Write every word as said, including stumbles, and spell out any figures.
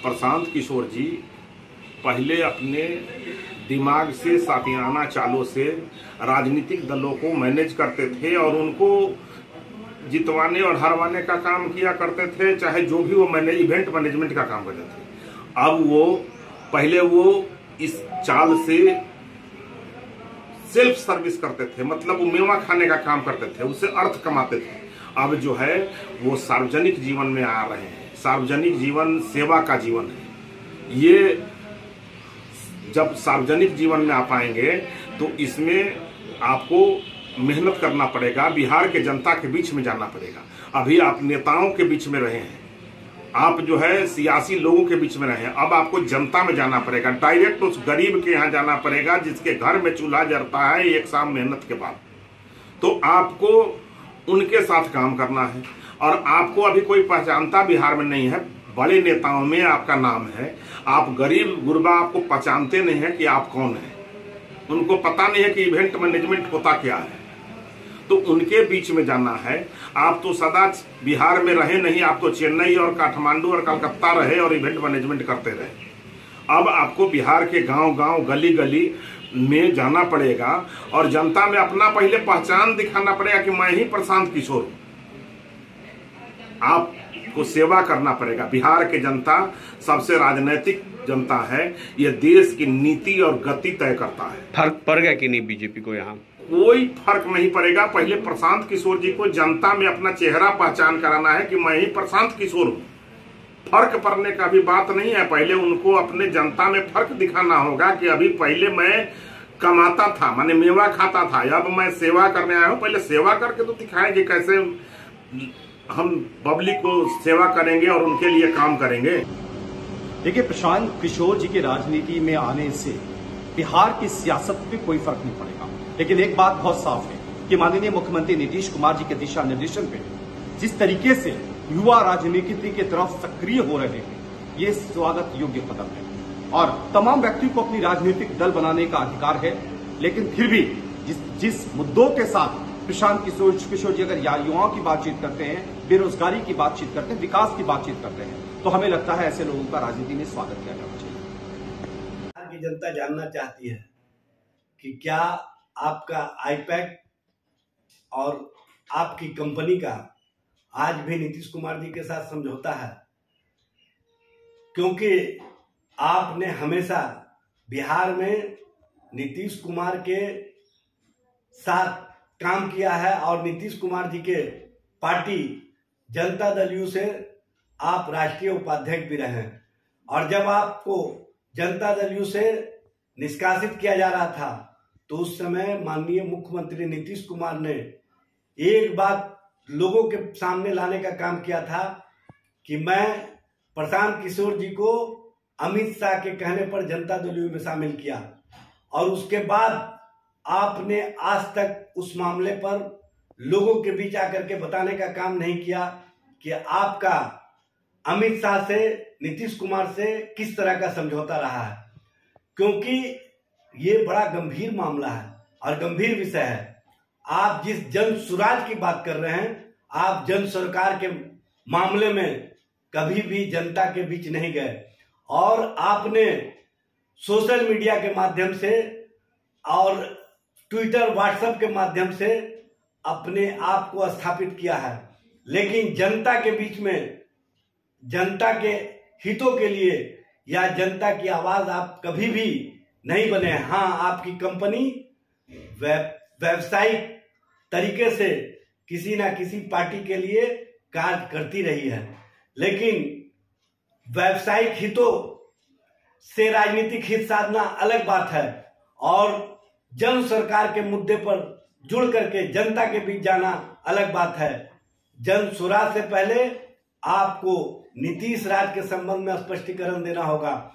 प्रशांत किशोर जी पहले अपने दिमाग से, सातियाना चालों से राजनीतिक दलों को मैनेज करते थे और उनको जितवाने और हरवाने का काम किया करते थे, चाहे जो भी वो मैनेज इवेंट मैनेजमेंट का काम करते थे। अब वो पहले वो इस चाल से सेल्फ सर्विस करते थे, मतलब वो मेवा खाने का काम करते थे, उससे अर्थ कमाते थे। अब जो है वो सार्वजनिक जीवन में आ रहे हैं। सार्वजनिक जीवन सेवा का जीवन है। ये जब सार्वजनिक जीवन में आ पाएंगे तो इसमें आपको मेहनत करना पड़ेगा, बिहार के जनता के बीच में जाना पड़ेगा। अभी आप नेताओं के बीच में रहे हैं, आप जो है सियासी लोगों के बीच में रहे हैं, अब आपको जनता में जाना पड़ेगा, डायरेक्ट उस गरीब के यहाँ जाना पड़ेगा जिसके घर में चूल्हा जलता है एक शाम मेहनत के बाद। तो आपको उनके साथ काम करना है और आपको अभी कोई पहचानता बिहार में नहीं है। बड़े नेताओं में आपका नाम है, आप गरीब गुरबा आपको पहचानते नहीं है कि आप कौन हैं, उनको पता नहीं है कि इवेंट मैनेजमेंट होता क्या है। तो उनके बीच में जाना है। आप तो सदा बिहार में रहे नहीं, आप तो चेन्नई और काठमांडू और कलकत्ता रहे और इवेंट मैनेजमेंट करते रहे। अब आपको बिहार के गांव गांव गली गली में जाना पड़ेगा और जनता में अपना पहले पहचान दिखाना पड़ेगा कि मैं ही प्रशांत किशोर हूं। आपको सेवा करना पड़ेगा। बिहार के जनता सबसे राजनीतिक जनता है, यह देश की नीति और गति तय करता है। फर्क पड़ गया कि नहीं बीजेपी को? यहाँ कोई फर्क नहीं पड़ेगा। पहले प्रशांत किशोर जी को जनता में अपना चेहरा पहचान कराना है कि मैं ही प्रशांत किशोर हूं। फर्क पड़ने का भी बात नहीं है। पहले उनको अपने जनता में फर्क दिखाना होगा कि अभी पहले मैं कमाता था, माने मेवा खाता था, अब मैं सेवा करने आया हूं। पहले सेवा करके तो दिखाएंगे कैसे हम पब्लिक को सेवा करेंगे और उनके लिए काम करेंगे। देखिए, प्रशांत किशोर जी के राजनीति में आने से बिहार की सियासत पे कोई फर्क नहीं पड़ेगा, लेकिन एक बात बहुत साफ है कि माननीय मुख्यमंत्री नीतीश कुमार जी के दिशा निर्देशन पे जिस तरीके से युवा राजनीति की तरफ सक्रिय हो रहे हैं, ये स्वागत योग्य कदम है और तमाम व्यक्ति को अपनी राजनीतिक दल बनाने का अधिकार है। लेकिन फिर भी जिस जिस मुद्दों के साथ प्रशांत किशोर किशोर जी अगर युवाओं की बातचीत करते हैं, बेरोजगारी की बातचीत करते हैं, विकास की बातचीत करते हैं, तो हमें लगता है ऐसे लोगों का राजनीति में स्वागत किया जाना चाहिए। बिहार की जनता जानना चाहती है कि क्या आपका आईपैक और आपकी कंपनी का आज भी नीतीश कुमार जी के साथ समझौता है, क्योंकि आपने हमेशा बिहार में नीतीश कुमार के साथ काम किया है और नीतीश कुमार जी के पार्टी जनता दल यू से आप राष्ट्रीय उपाध्यक्ष भी रहे हैं। और जब आपको जनता दल यू से निष्कासित किया जा रहा था तो उस समय माननीय मुख्यमंत्री नीतीश कुमार ने एक बात लोगों के सामने लाने का काम किया था कि मैं प्रशांत किशोर जी को अमित शाह के कहने पर जनता दल यू में शामिल किया। और उसके बाद आपने आज तक उस मामले पर लोगों के बीच आकर के बताने का काम नहीं किया कि आपका अमित शाह से, नीतीश कुमार से किस तरह का समझौता रहा है, क्योंकि ये बड़ा गंभीर मामला है और गंभीर विषय है। आप जिस जन सुराज की बात कर रहे हैं, आप जन सरकार के मामले में कभी भी जनता के बीच नहीं गए और आपने सोशल मीडिया के माध्यम से और ट्विटर व्हाट्सएप के माध्यम से अपने आप को स्थापित किया है, लेकिन जनता के बीच में जनता के हितों के लिए या जनता की आवाज आप कभी भी नहीं बने। हाँ, आपकी कंपनी व्यावसायिक तरीके से किसी ना किसी पार्टी के लिए कार्य करती रही है, लेकिन व्यावसायिक हितों से राजनीतिक हित साधना अलग बात है और जन सरकार के मुद्दे पर जुड़ करके जनता के बीच जाना अलग बात है। जन सुराज से पहले आपको नीतीश राज के संबंध में स्पष्टीकरण देना होगा।